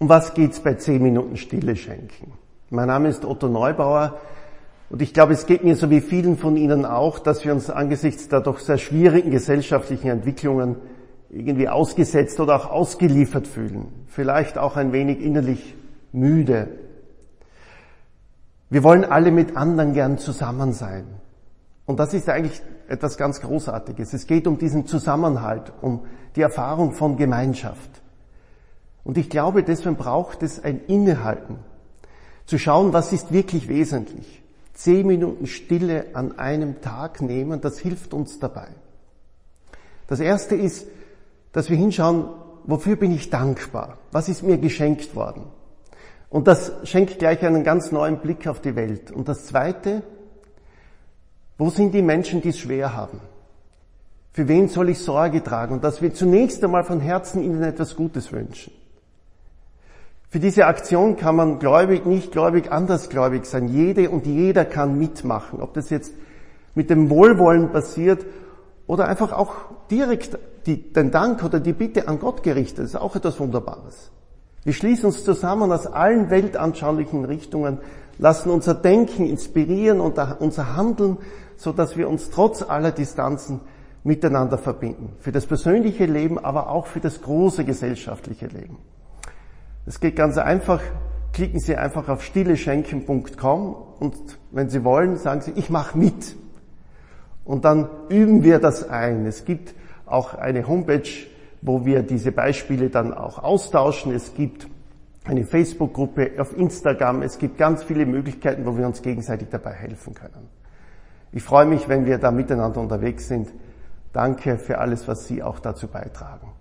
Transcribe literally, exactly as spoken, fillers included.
Um was geht's bei zehn Minuten Stille schenken? Mein Name ist Otto Neubauer und ich glaube, es geht mir so wie vielen von Ihnen auch, dass wir uns angesichts der doch sehr schwierigen gesellschaftlichen Entwicklungen irgendwie ausgesetzt oder auch ausgeliefert fühlen. Vielleicht auch ein wenig innerlich müde. Wir wollen alle mit anderen gern zusammen sein. Und das ist eigentlich etwas ganz Großartiges. Es geht um diesen Zusammenhalt, um die Erfahrung von Gemeinschaft. Und ich glaube, deswegen braucht es ein Innehalten. Zu schauen, was ist wirklich wesentlich. Zehn Minuten Stille an einem Tag nehmen, das hilft uns dabei. Das Erste ist, dass wir hinschauen, wofür bin ich dankbar? Was ist mir geschenkt worden? Und das schenkt gleich einen ganz neuen Blick auf die Welt. Und das Zweite, wo sind die Menschen, die es schwer haben? Für wen soll ich Sorge tragen? Und dass wir zunächst einmal von Herzen ihnen etwas Gutes wünschen. Für diese Aktion kann man gläubig, nicht gläubig, andersgläubig sein. Jede und jeder kann mitmachen. Ob das jetzt mit dem Wohlwollen passiert oder einfach auch direkt die, den Dank oder die Bitte an Gott gerichtet, ist auch etwas Wunderbares. Wir schließen uns zusammen aus allen weltanschaulichen Richtungen, lassen unser Denken inspirieren und unser Handeln, so dass wir uns trotz aller Distanzen miteinander verbinden. Für das persönliche Leben, aber auch für das große gesellschaftliche Leben. Es geht ganz einfach. Klicken Sie einfach auf stilleschenken punkt com und wenn Sie wollen, sagen Sie, ich mache mit. Und dann üben wir das ein. Es gibt auch eine Homepage, wo wir diese Beispiele dann auch austauschen. Es gibt eine Facebook-Gruppe auf Instagram. Es gibt ganz viele Möglichkeiten, wo wir uns gegenseitig dabei helfen können. Ich freue mich, wenn wir da miteinander unterwegs sind. Danke für alles, was Sie auch dazu beitragen.